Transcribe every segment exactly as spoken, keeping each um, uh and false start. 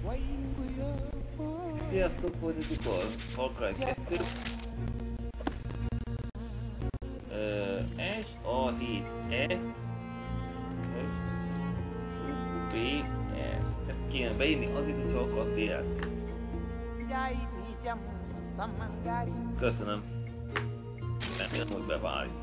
Sziasztok, folytatjuk Far Cry kettő. S A hét E B E. Ezt kéne beírni azért, hogy csak az dé el cé. Köszönöm. Remélem, hogy beválik.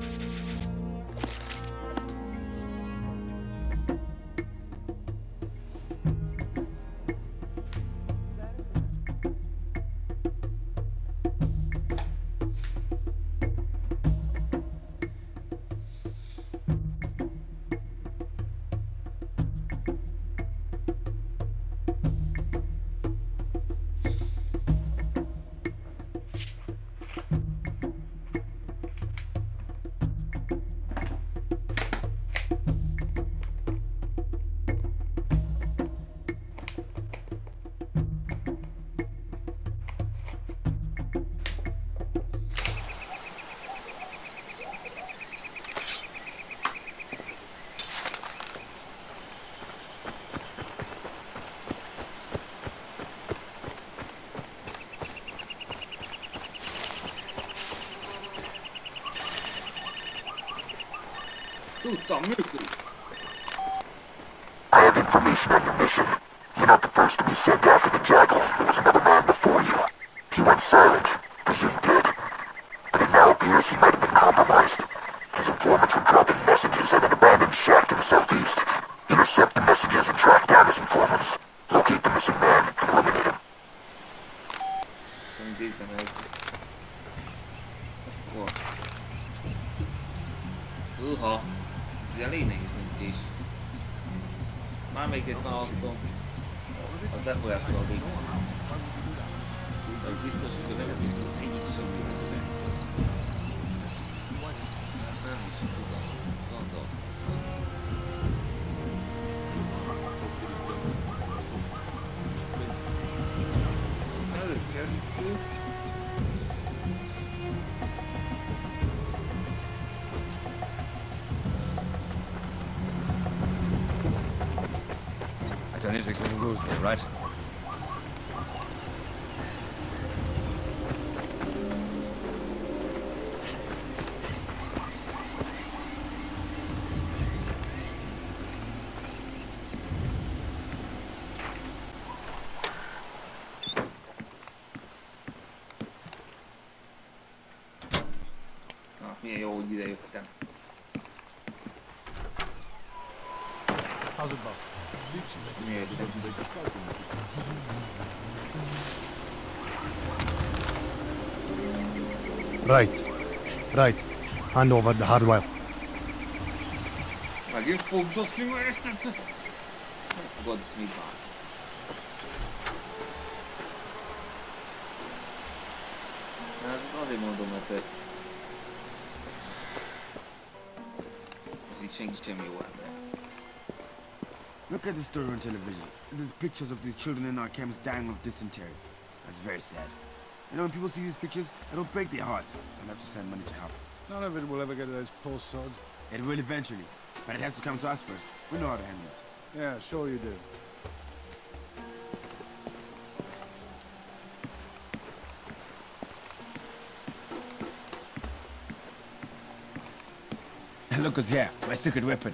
Tudtam, működik. I have information on your mission. You're not the first to be sent after the Jackal. There was another man before you. He went silent, presumed dead. But it now appears he might have been compromised. His informants were dropping messages at an abandoned shack to the southeast. Intercept the messages and track down his informants. Locate the missing man and eliminate him. Uha. Ez elég nehéz döntés. Már melyiket választom. Az befolyásolódik. Ez biztos, hogy következik, hogy egyik sok színűleg. Nem is tudom. Gondol. Előkerítő. I don't need to explain the rules here, right? Ah, milyen jó, hogy ide jöttem. How's it, boss? Right, right. Hand over the hardware. Megint fogdozni, mert ezt ezt... Godsmith van. Hát azért mondom, mert ez itt senki sem jó ember. Look at the story on television. There's pictures of these children in our camps dying of dysentery. That's very sad. You know, when people see these pictures, it'll break their hearts. They'll have to send money to help. None of it will ever get to those poor sods. It will eventually, but it has to come to us first. We know how to handle it. Yeah, sure you do. And look who's here, my secret weapon.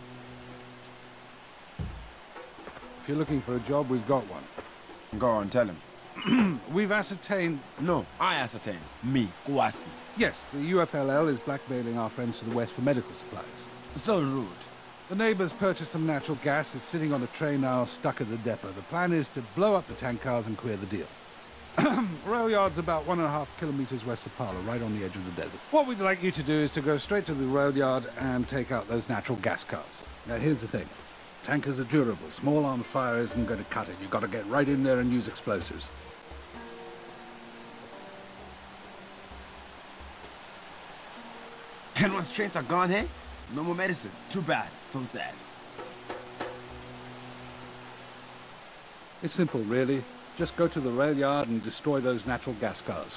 If you're looking for a job, we've got one. Go on, tell him. We've ascertained... No, I ascertain. Me, Kouassi. Yes, the U F L L is blackmailing our friends to the west for medical supplies. So rude. The neighbors purchased some natural gas. It's sitting on a train now, stuck at the depot. The plan is to blow up the tank cars and clear the deal. Rail yard's about one and a half kilometers west of Pala, right on the edge of the desert. What we'd like you to do is to go straight to the rail yard and take out those natural gas cars. Now, here's the thing. Tankers are durable. Small arms fire isn't going to cut it. You've got to get right in there and use explosives. And once trains are gone, hey? No more medicine. Too bad. So sad. It's simple, really. Just go to the rail yard and destroy those natural gas cars.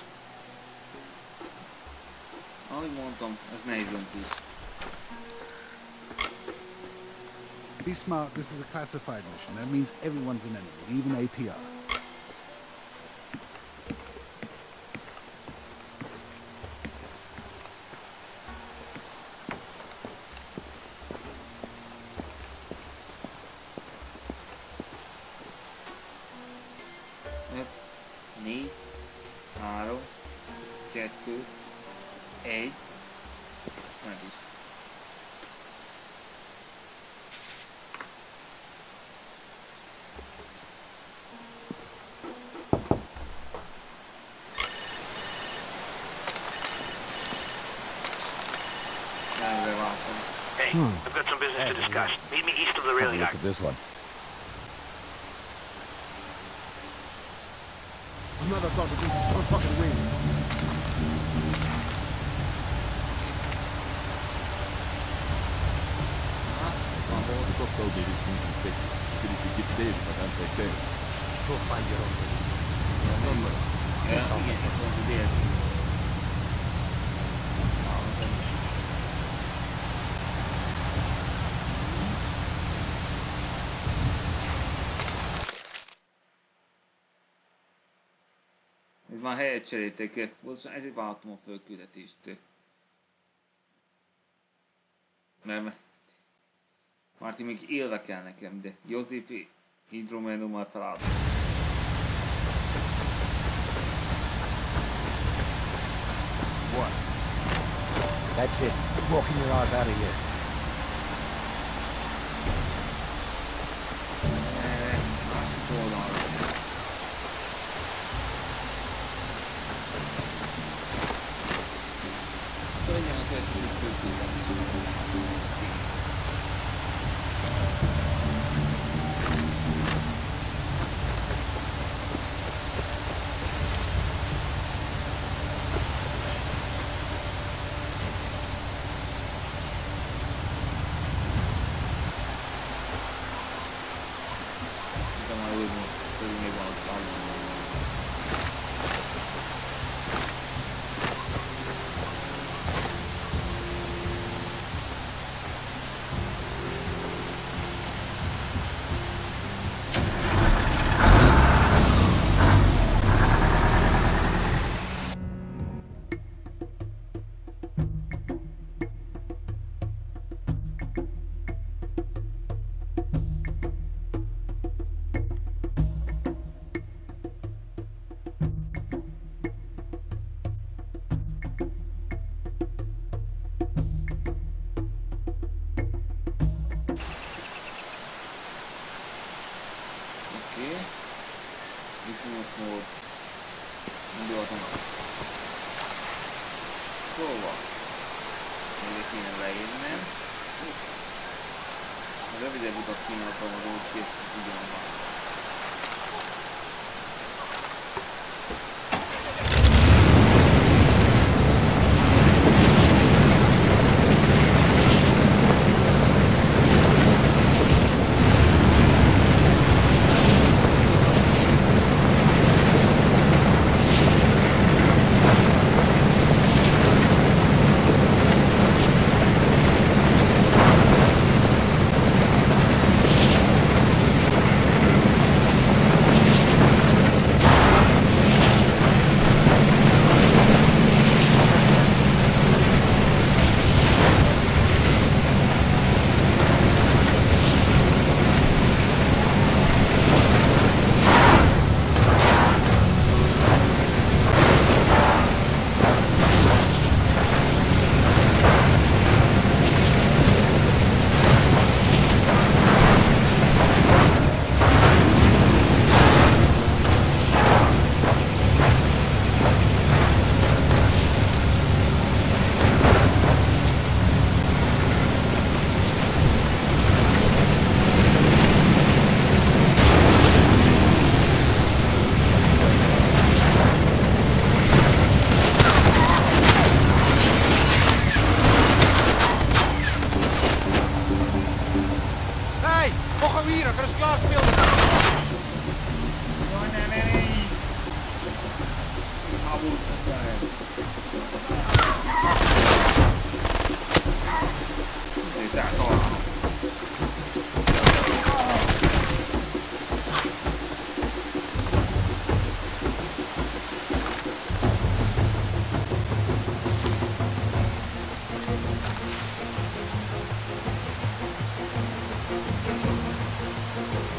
Alig mondtam, ez nehéz döntés. Be smart, this is a classified mission. That means everyone's an enemy, even A P R. négy, három, kettő, egy, meg is. Hey, Hmm. I've got some business to discuss. Meet me east of the Have a rail look yard. at this one. Another thought that this is so fucking weird. Go go get these things and take it. He said he could get Dave if I can't take Dave. Go find your own medicine. Ja, igen, pont ide. Itt már helyet cserélték, pontosan ezért vállaltam a fölküldetést. Mert mert Márti még élve kell nekem, de József hidromenum már felálltam. What? That's it. Walking your ass out of here. Eee, másik oldalra. Legyen a kettő fölküldetés. Rövidebb utat kínáltam a rót két ugyanabban. You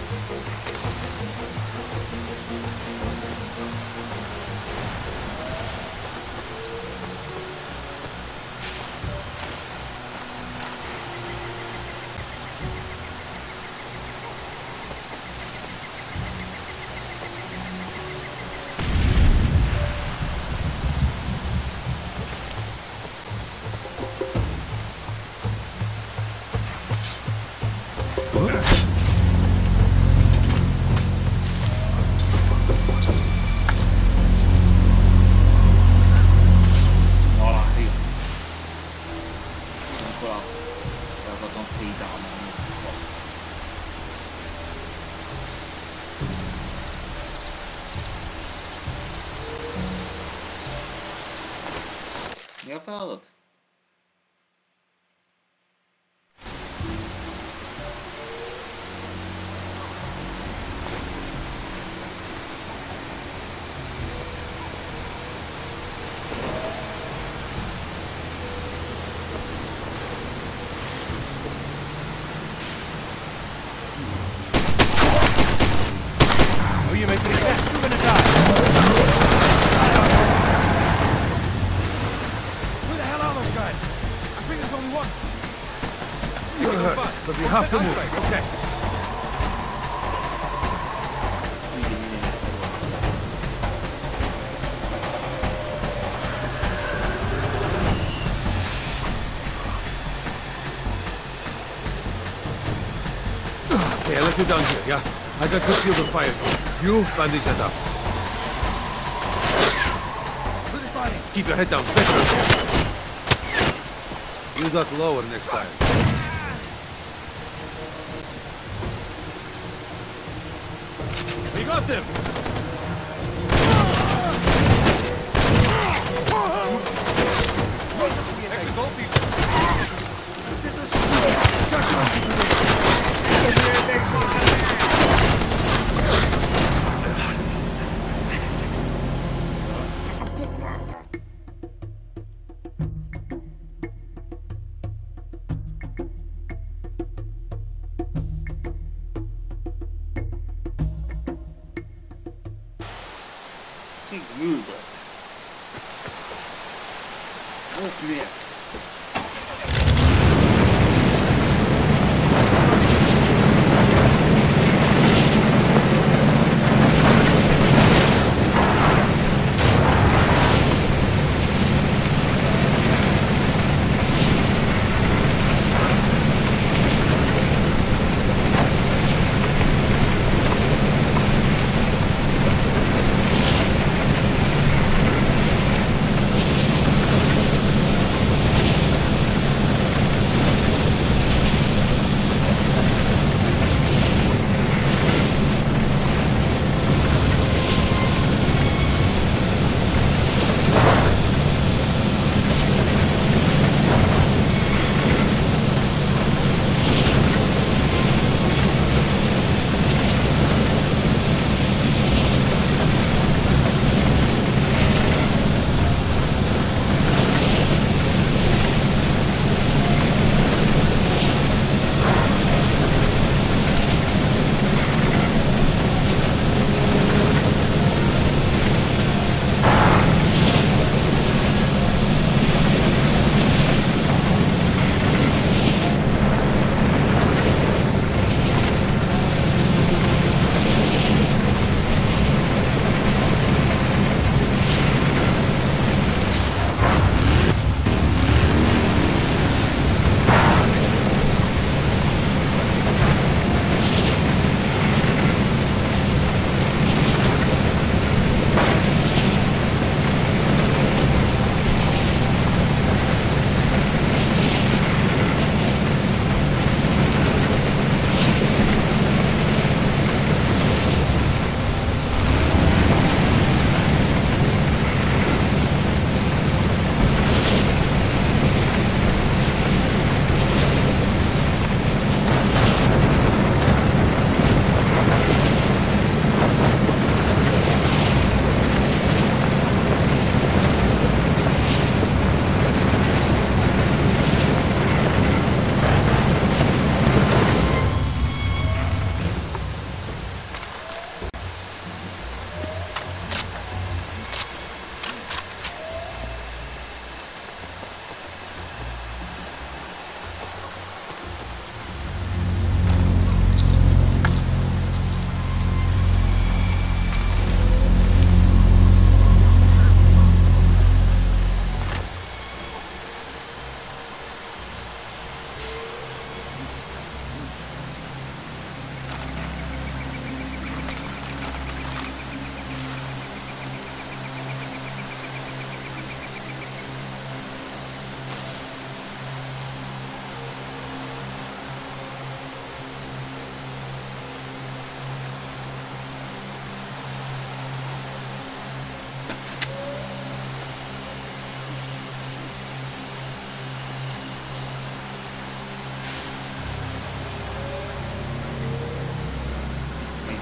Mi a feladat? Oh, you made pretty fast. You're gonna die. Who the hell are those guys? I think there's only one. You're hurt, but we have to move. Okay. Okay, I'll let you down here, yeah? I got to feel the fire. You bandage that up. Keep your head down, stay firm. You got lower next time. We got them. Extra gold piece. This is... Good. Oh, clear.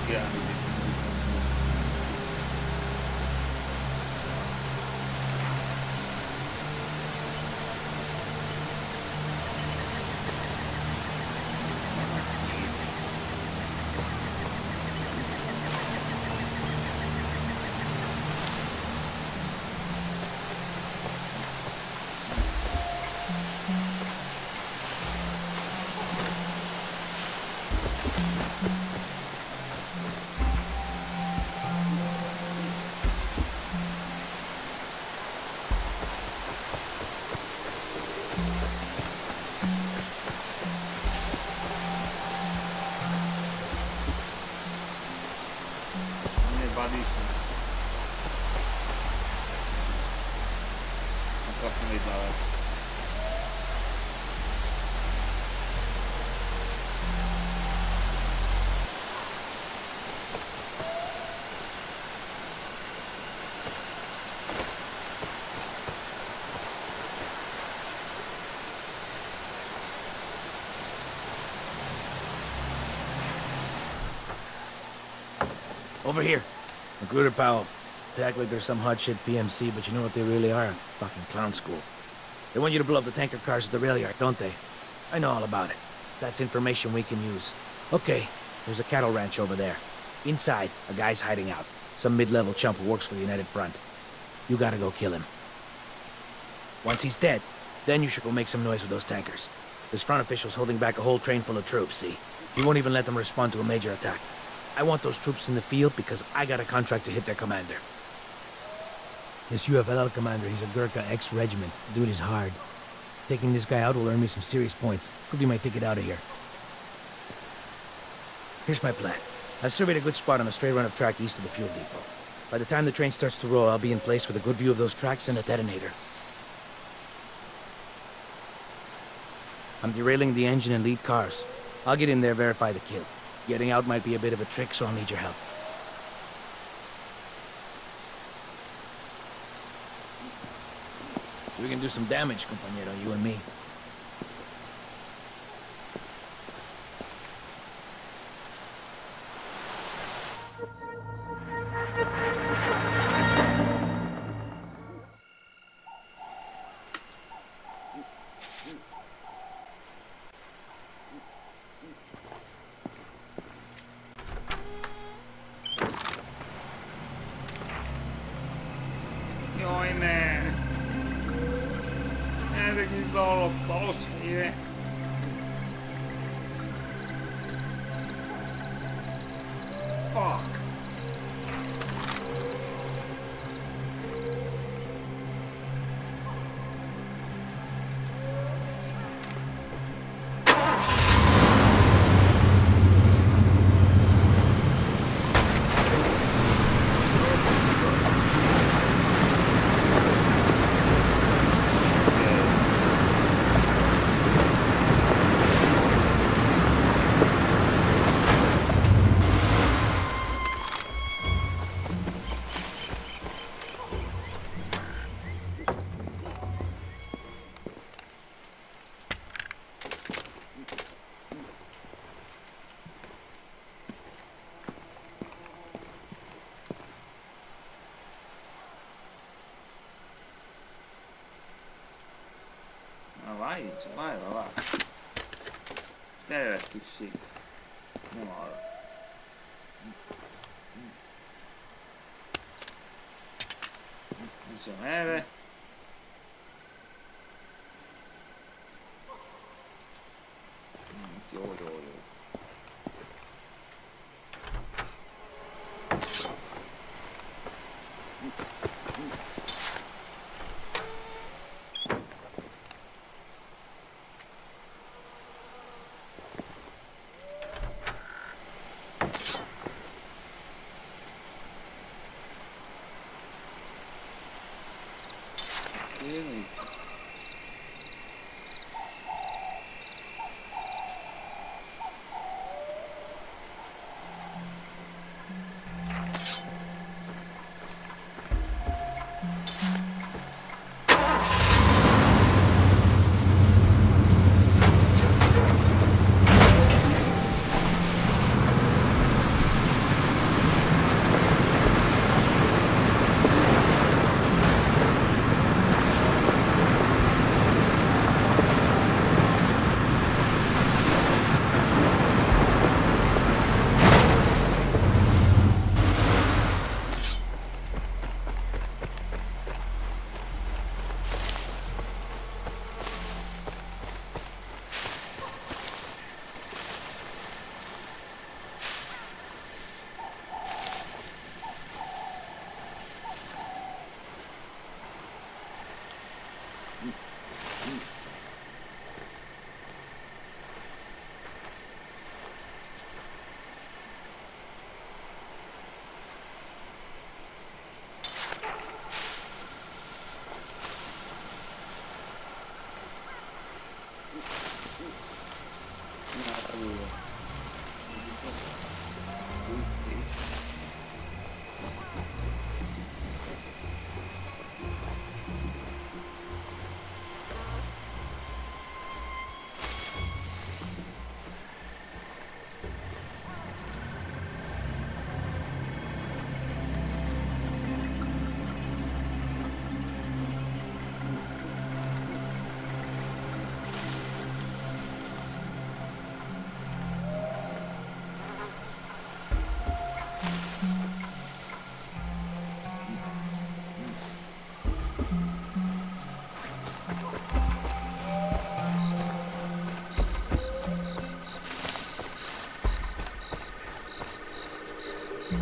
kiállni. Over here. Magruder Powell. They act like they're some hot shit P M C, but you know what they really are? Fucking clown school. They want you to blow up the tanker cars at the rail yard, don't they? I know all about it. That's information we can use. Okay, there's a cattle ranch over there. Inside, a guy's hiding out. Some mid-level chump who works for the United Front. You gotta go kill him. Once he's dead, then you should go make some noise with those tankers. This front official's holding back a whole train full of troops, see? He won't even let them respond to a major attack. I want those troops in the field because I got a contract to hit their commander. This U F L L commander, he's a Gurkha ex-regiment. Dude is hard. Taking this guy out will earn me some serious points. Could be my ticket out of here. Here's my plan. I've surveyed a good spot on a straight run of track east of the fuel depot. By the time the train starts to roll, I'll be in place with a good view of those tracks and a detonator. I'm derailing the engine and lead cars. I'll get in there, verify the kill. Getting out might be a bit of a trick, so I'll need your help. We can do some damage, compañero, you and me. Jaj, ne! Ezek is zaros, szaros helyre. Fuck! Várj, csak várj, várj. Most erre lesz szükség. Nem arra. Nincsen erre. Jó, jó, jó.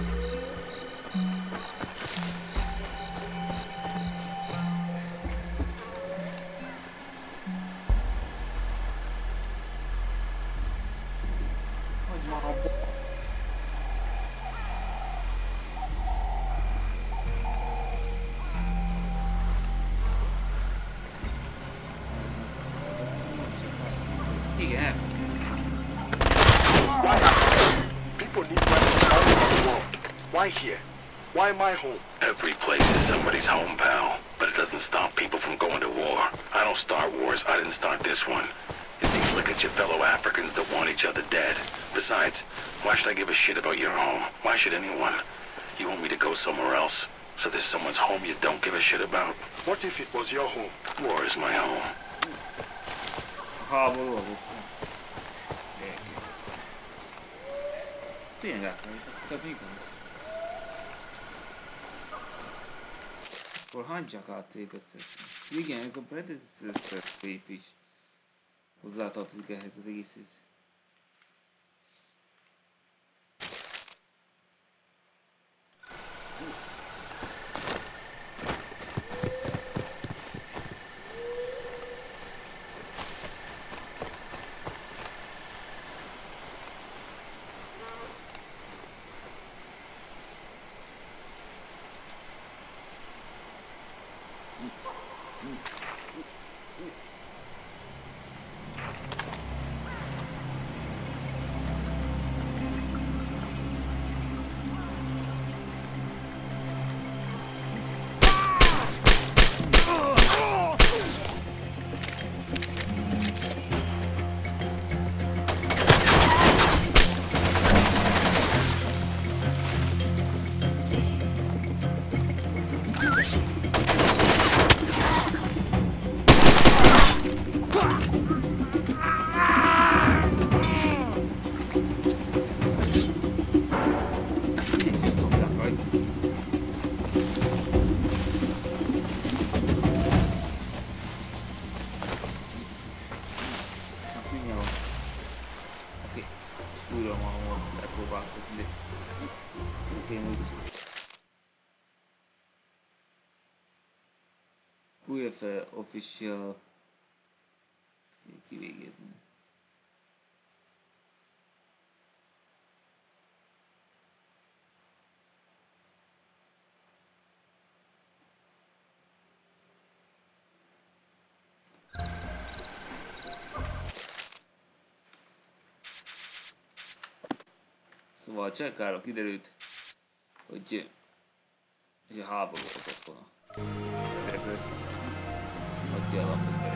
Igen. Why? People need weapons all over the world. Why here? Why my home? Every place is somebody's home, pal. But it doesn't stop people from going to war. I don't start wars. I didn't start this one. It seems like it's your fellow Africans that want each other dead. Besides, why should I give a shit about your home? Why should anyone? You want me to go somewhere else? So there's someone's home you don't give a shit about? What if it was your home? War is my home. Háború az ott. Tényleg átmerítettem, igaz? Akkor hagyjak át téged szépen. Igen, ez a Predator kép is hozzátartozik ehhez az egészhez. U F official kivégezni. Szóval a csekkára kiderült, hogy, hogy a háború az otthona. Adja a lapot.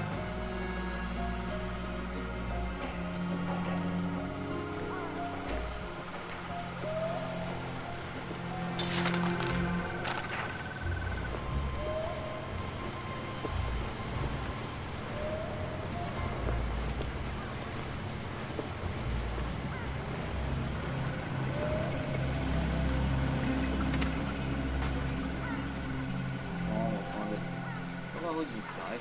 Valahogy muszáj.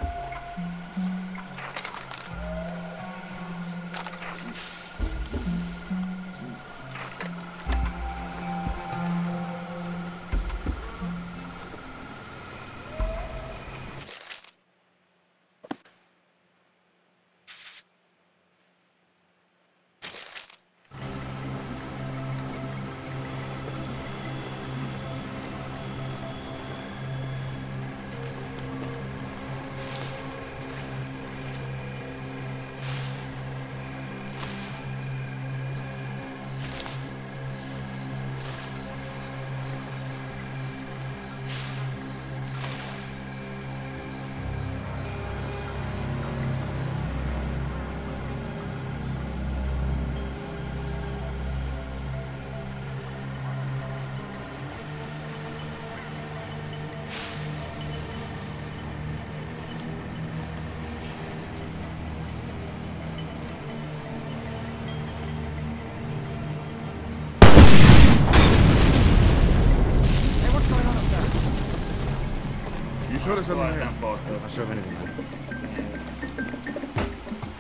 Sure there's something here? Voltam partra. Not sure of anything.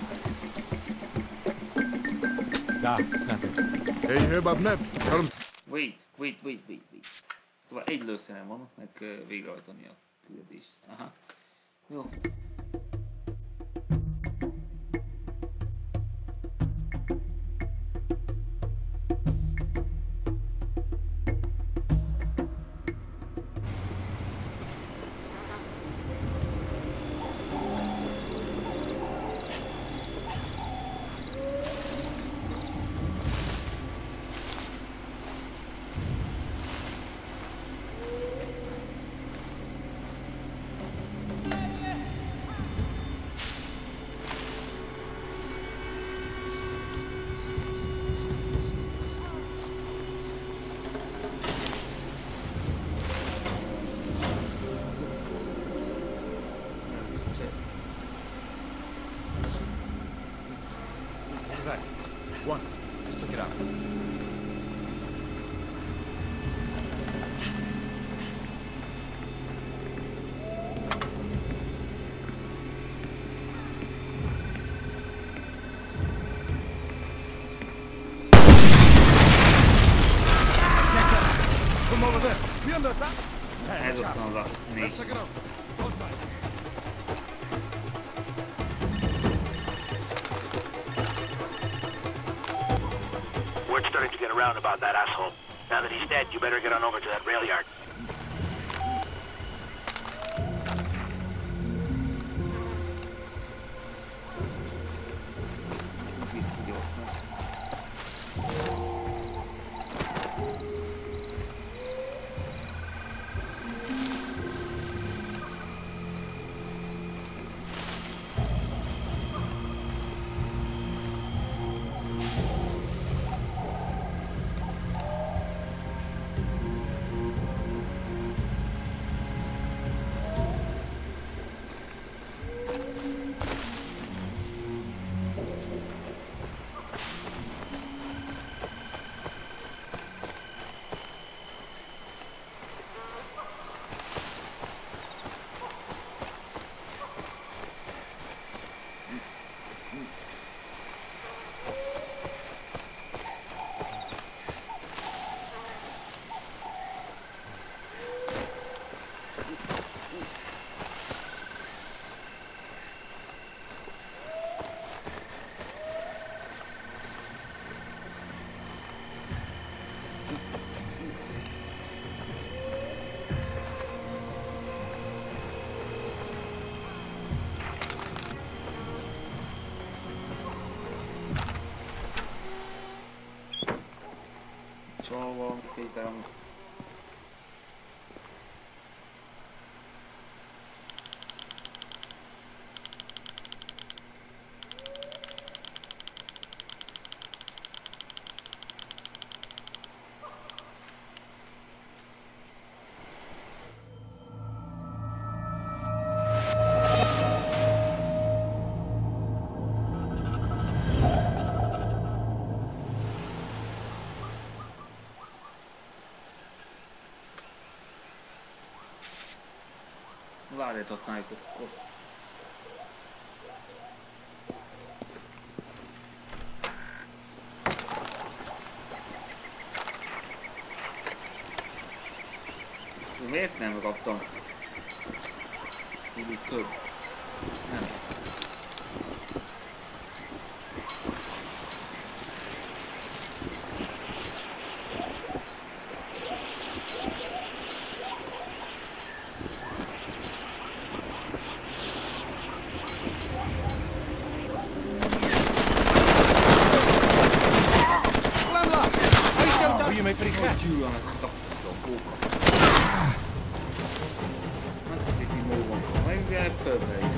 Da, it's nothing. Hey, you hear about Ned? Tell him. Wait, wait, wait, wait, wait. Szóval egy lőszerem van, meg uh, végrehajtani a küldést. Aha. Jó. One. Just check it out. From over there. We under attack. Ez aztán az a négy. Let's check it out. Hold tight. Word's starting to get around about that asshole. Now that he's dead, you better get on over to that rail yard. Szóval kételem. Várj, használjuk akkor. Miért nem kaptam? Így több. Nem. Gyűlöm ezt a póka. Nem tudjuk, mi mód van. Majd ugye földre is.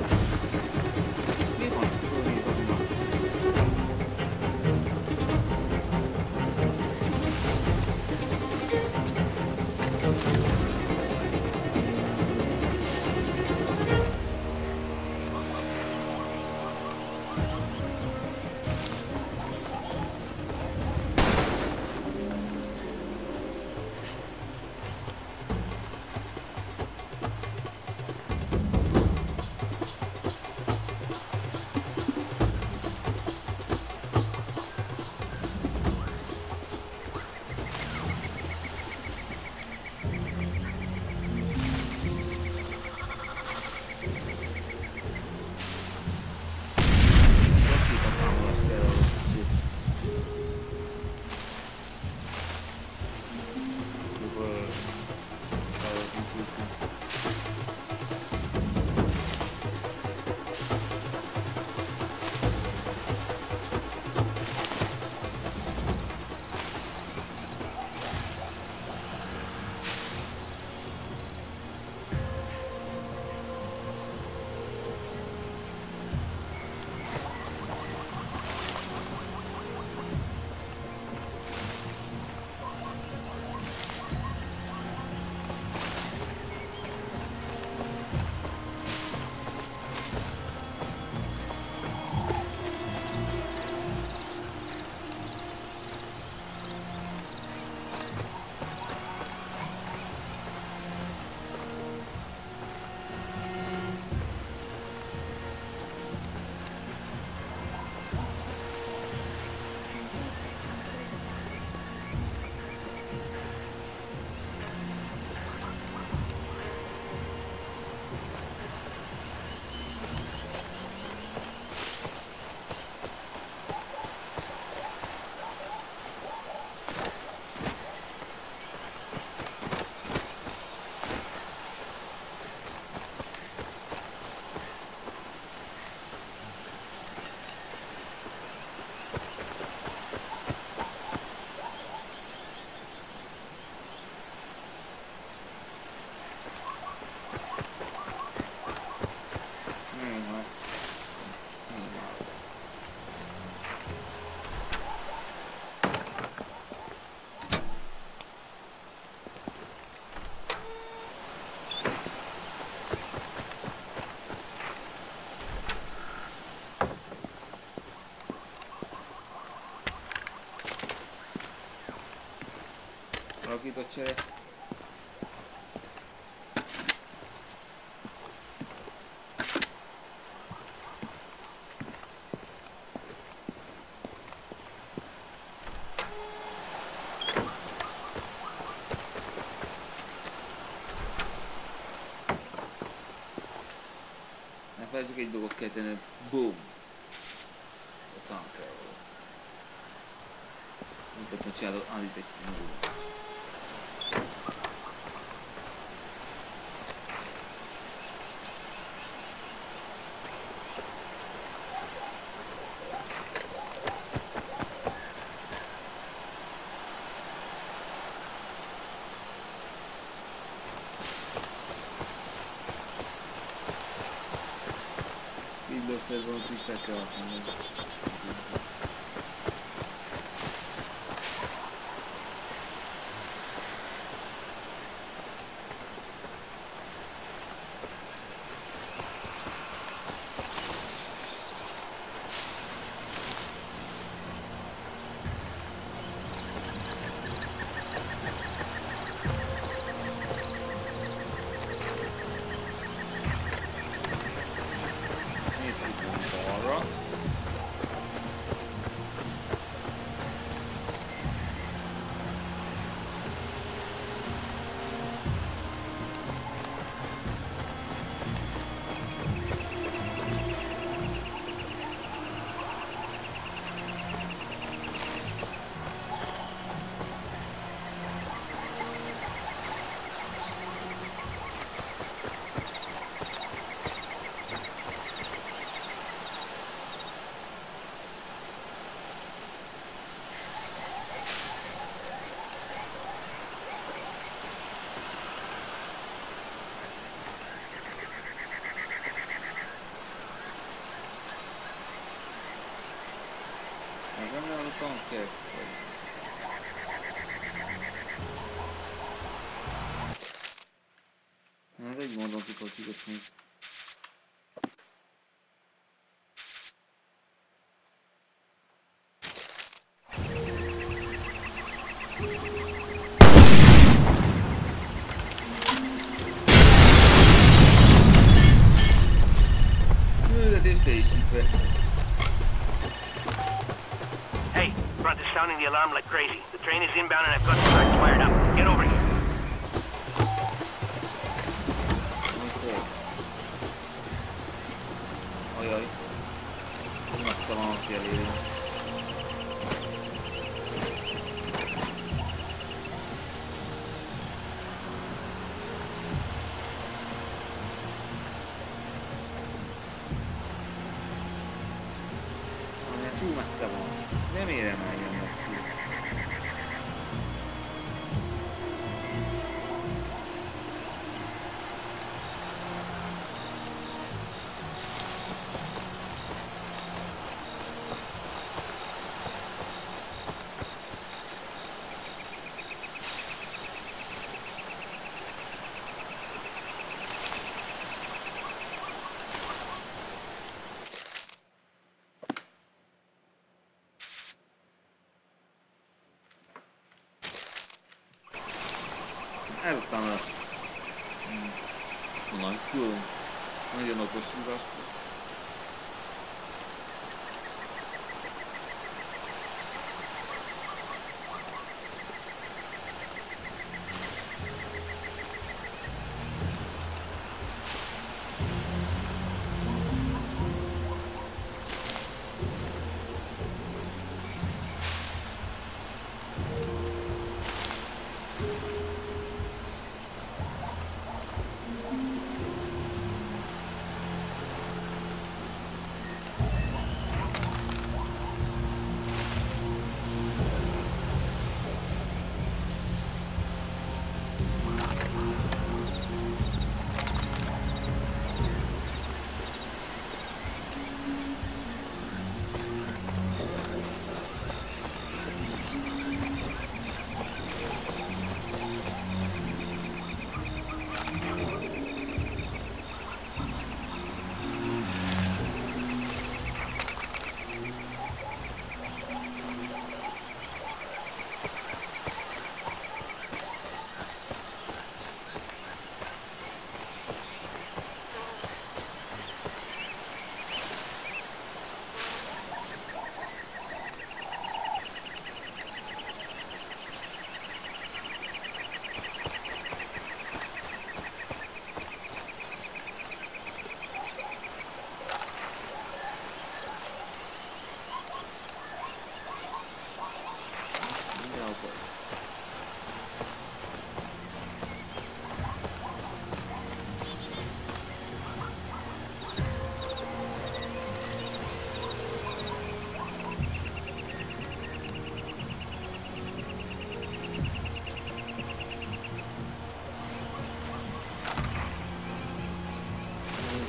Mi van? Fölnézom max. Alakított csere. Ne felejtsük, egy dolgot kell tenned. Boom! A tankerről. Mikor csinálod, állít egy nyúlót. Villószerben úgyhogy fel kell használni. Tanker. Hát egy módon tudod kikötni. Küldetés teljesítve. Front is sounding the alarm like crazy. The train is inbound and I've got the tracks fired up. Get over here. Okay. Ajaj. Messze van a fjelére. Túl messze van. Nem érem el ilyen messzire. Ez aztán a... Honnan külön. Nagyon okos húzás.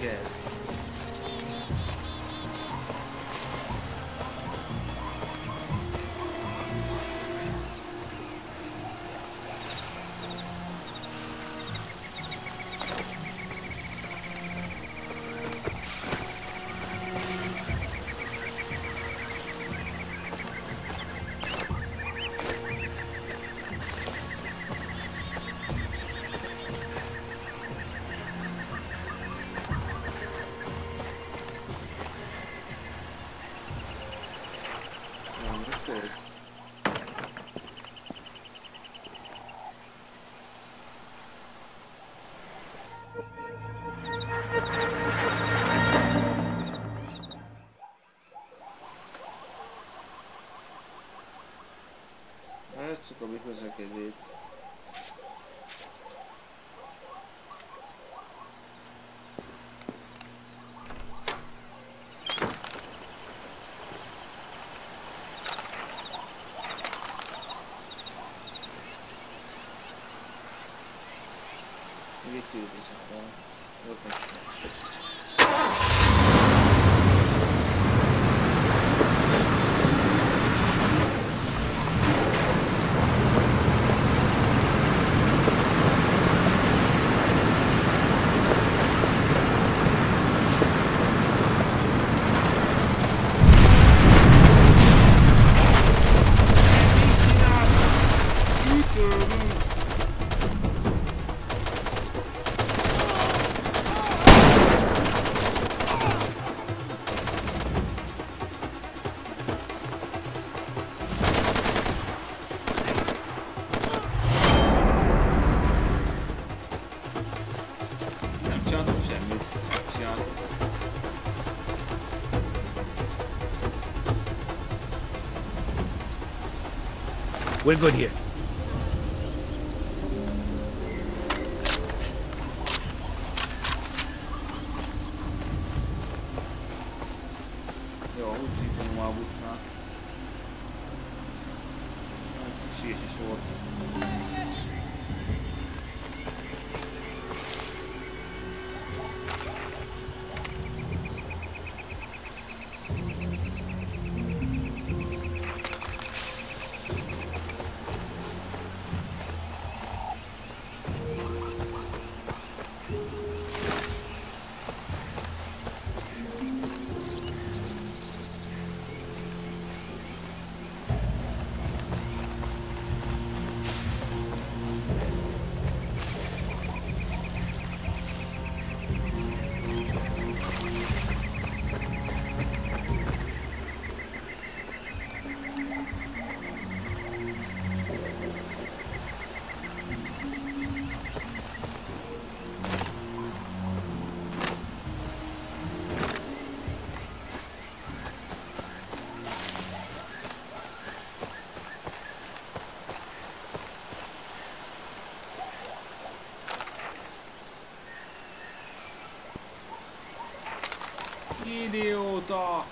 kell. Ez csak a biztonság kedvéért. Még egy küldések van. Ott meg. We're good here. Jó, úgy zsítom a busznál. Ez szükséges is volt. Idióta!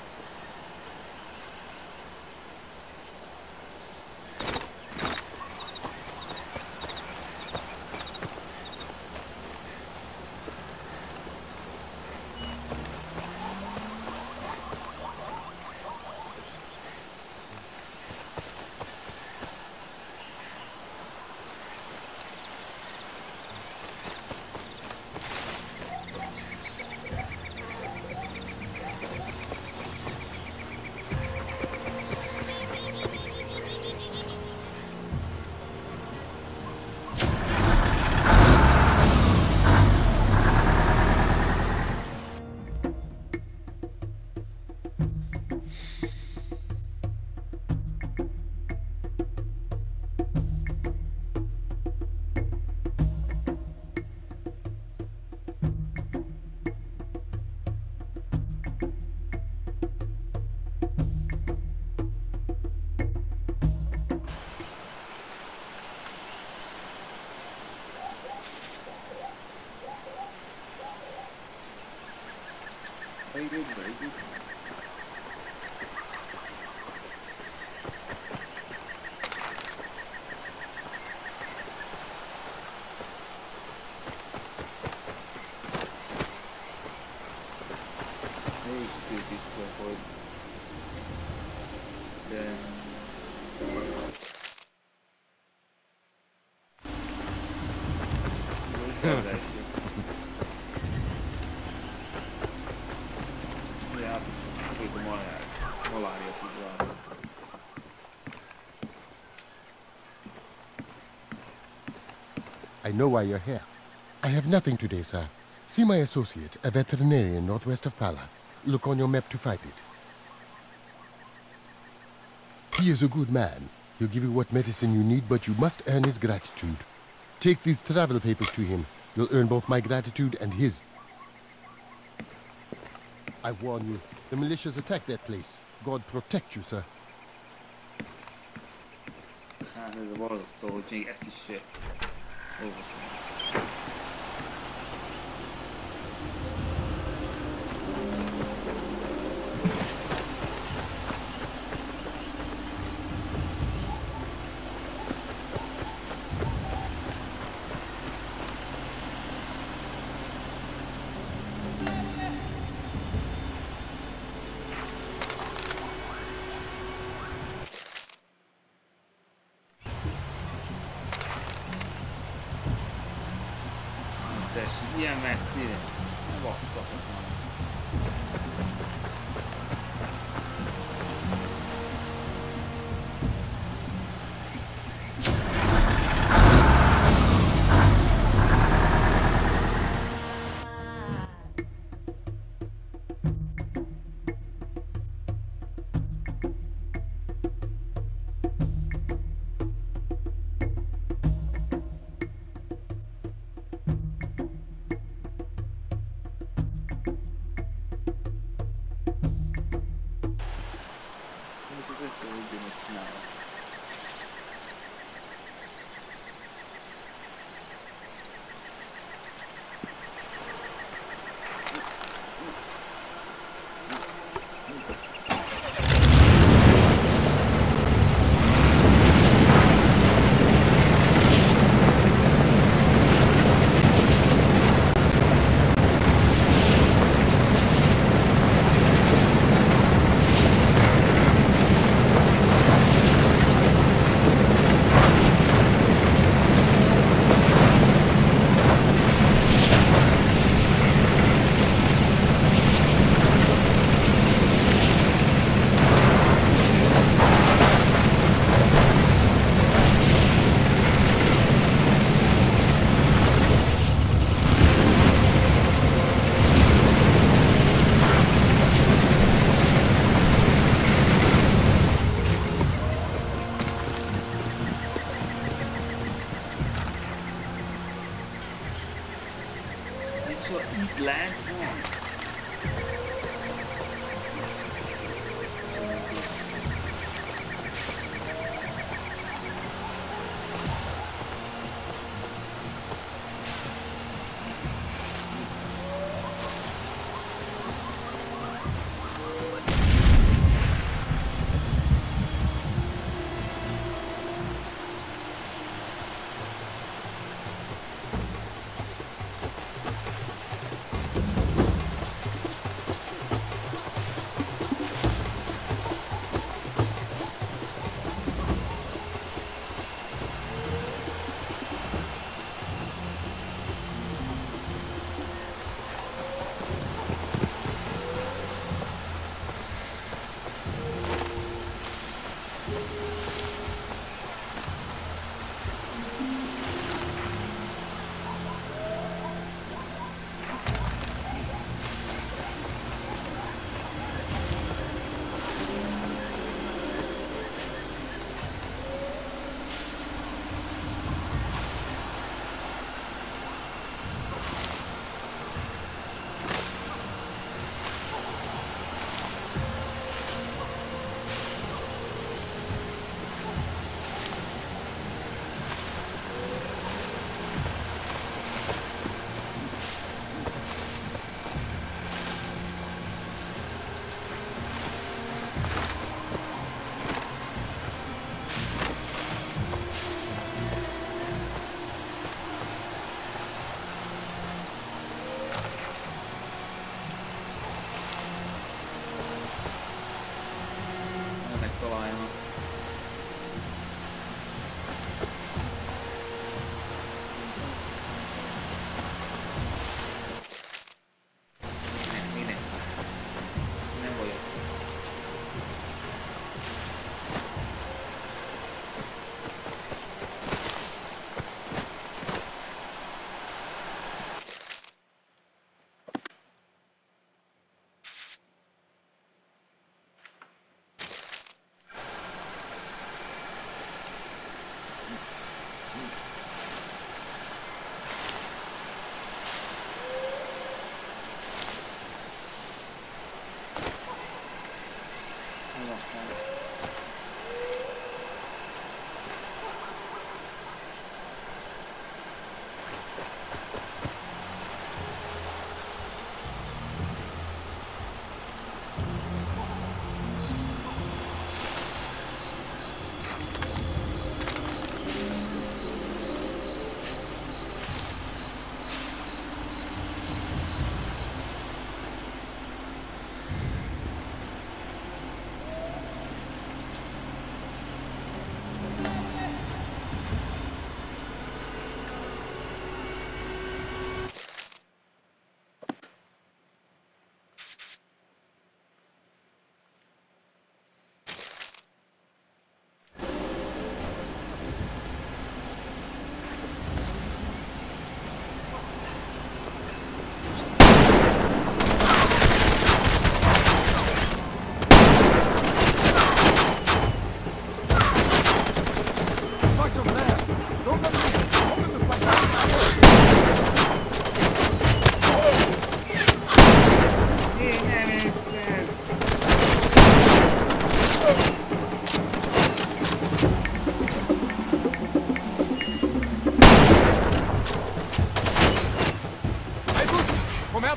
Very good, very good. az első. Ja, akkor malária tudva. I know why you're here. I have nothing today, sir. See my associate, a veterinarian northwest of Pala. Look on your map to find it. He is a good man. He'll give you what medicine you need, but you must earn his gratitude. Take these travel papers to him. You'll earn both my gratitude and his. I warn you, the militias attacked that place. God protect you, sir. Hát ez a borzasztó, hogy még ezt is olvasom. Ilyen messzire, basszatok már.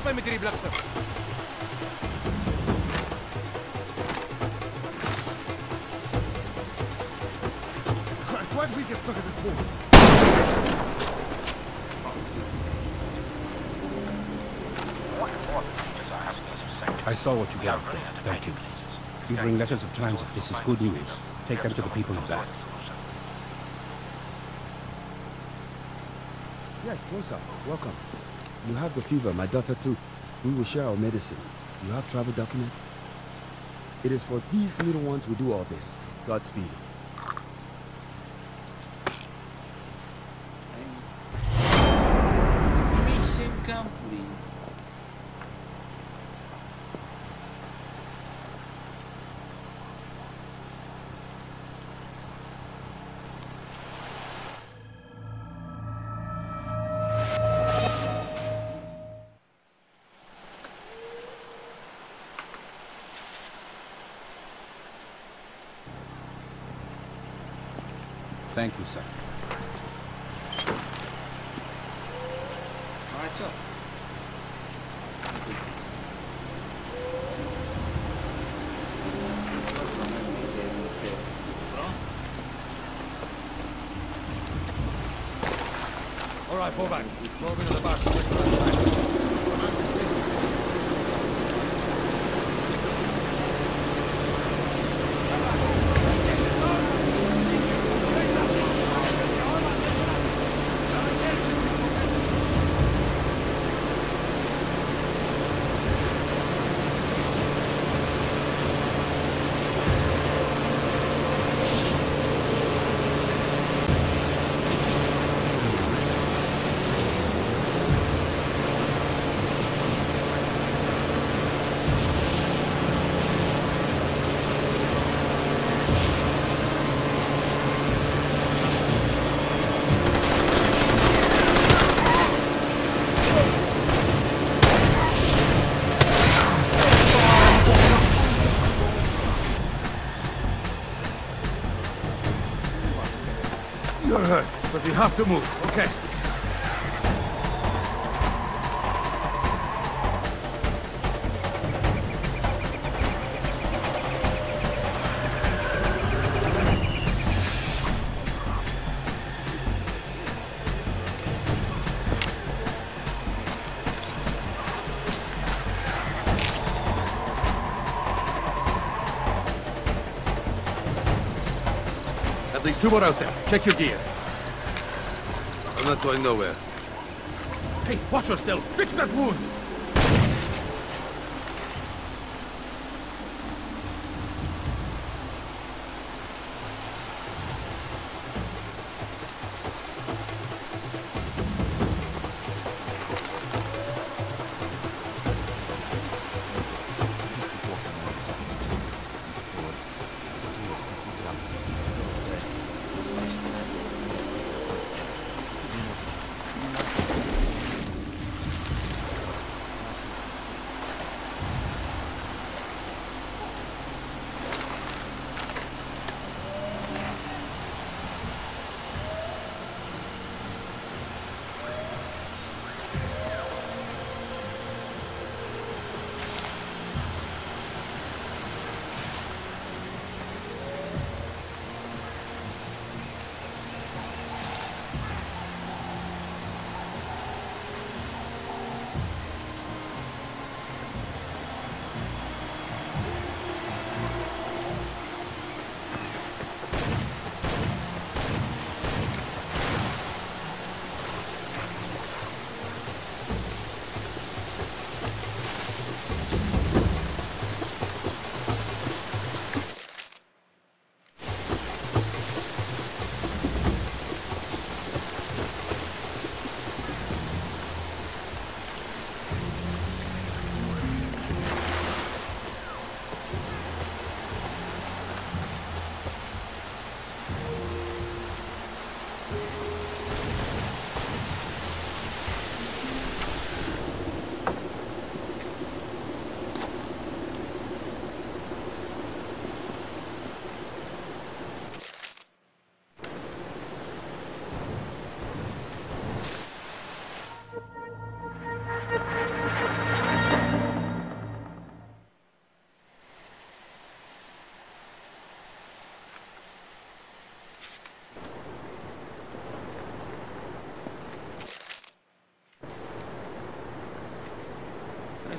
شوي من قريب الاقصر. Why did we get stuck at this point? I saw what you got up there. Thank you. You bring letters of transit. This is good news. Take them to the people in back. Yes, close up. Welcome. You have the fever, my daughter too. We will share our medicine. You have travel documents? It is for these little ones we do all this. Godspeed. Mission complete. Thank you, sir. Alright, so. All right, fall back. Throw him into the back. You're hurt, but we have to move, okay? At least two more out there. Check your gear. I'm not going nowhere. Hey, watch yourself. Fix that wound.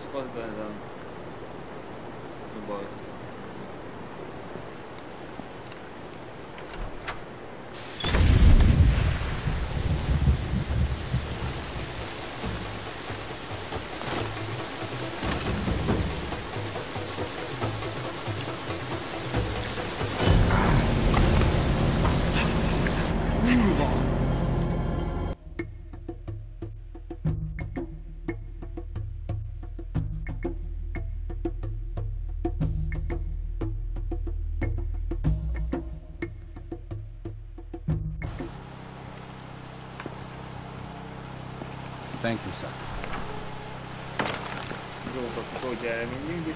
csak az ez a... a baj. Thank you, sir. Dolgokat hogy erre mindig.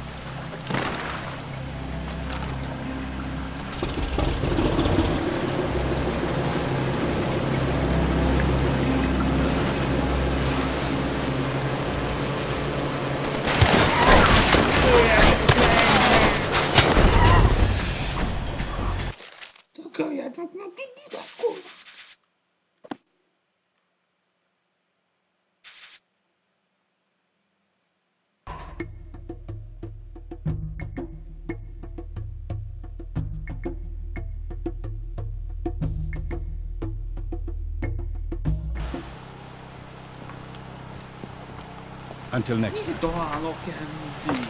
Takarjátok meg itt akkor! Until next time. Mindig találok el mindig.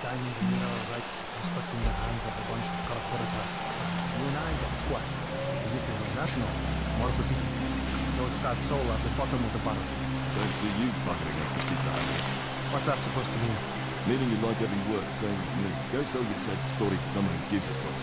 signing the mineral rights are stuck in the hands of a bunch of corporations. You and I get squat. As if it was national. More for people. Those sad soul at the bottom of the barrel. Don't see you buckling up to keep that. What's that supposed to mean? Meaning you like having work, same as me. Go sell your sad story to someone who gives a fuss.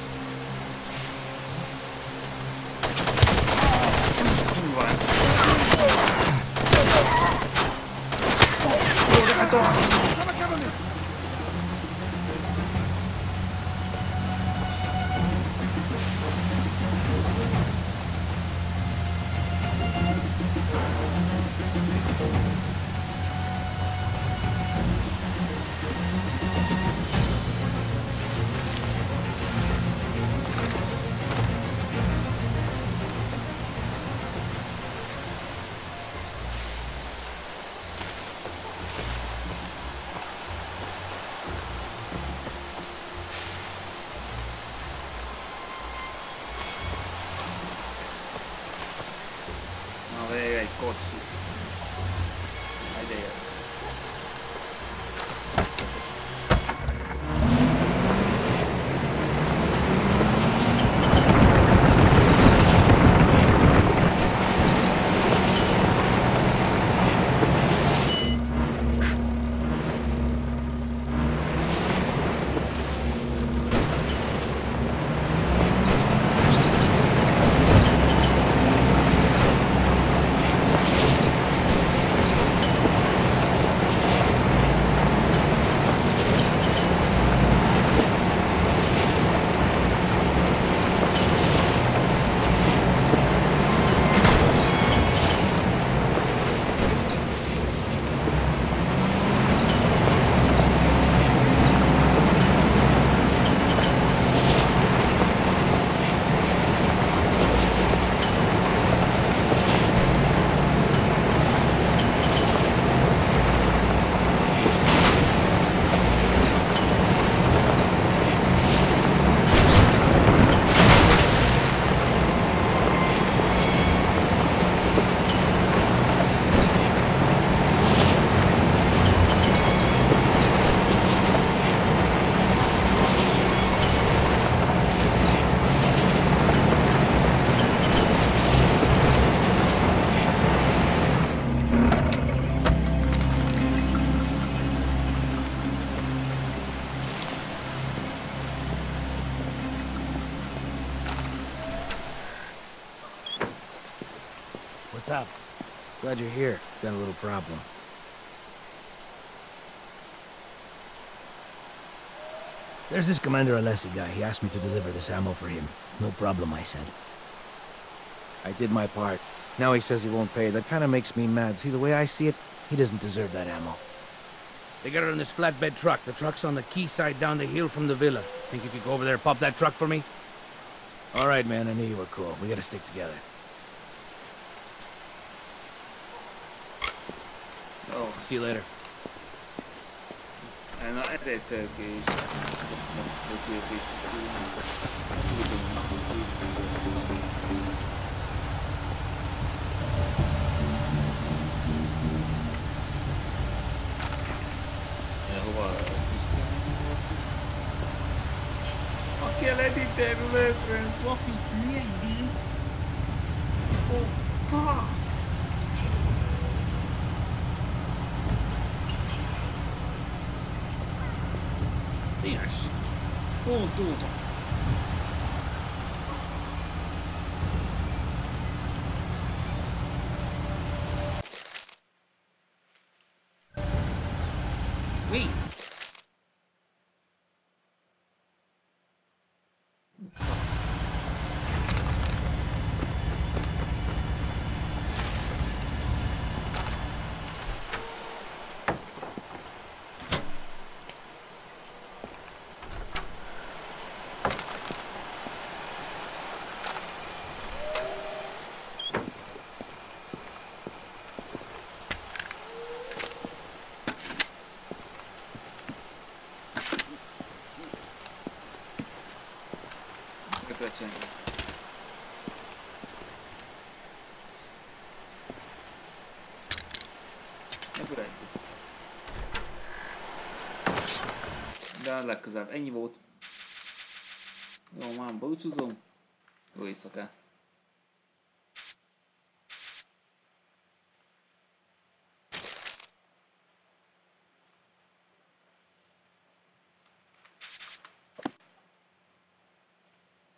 What's up? Glad you're here. Got a little problem. There's this Commander Alessi guy. He asked me to deliver this ammo for him. No problem, I said. I did my part. Now he says he won't pay. That kind of makes me mad. See, the way I see it, he doesn't deserve that ammo. They got it on this flatbed truck. The truck's on the quayside down the hill from the villa. Think you could go over there and pop that truck for me? All right, man. I knew you were cool. We gotta stick together. Oh. See you later. Na ezért tőkés. Hova? A keleti területre, Wafi mindig. Oh, fuck! Tényleg. Pont úton. Mi? De legközelebb ennyi volt. Jó, már búcsúzom. Jó éjszakát.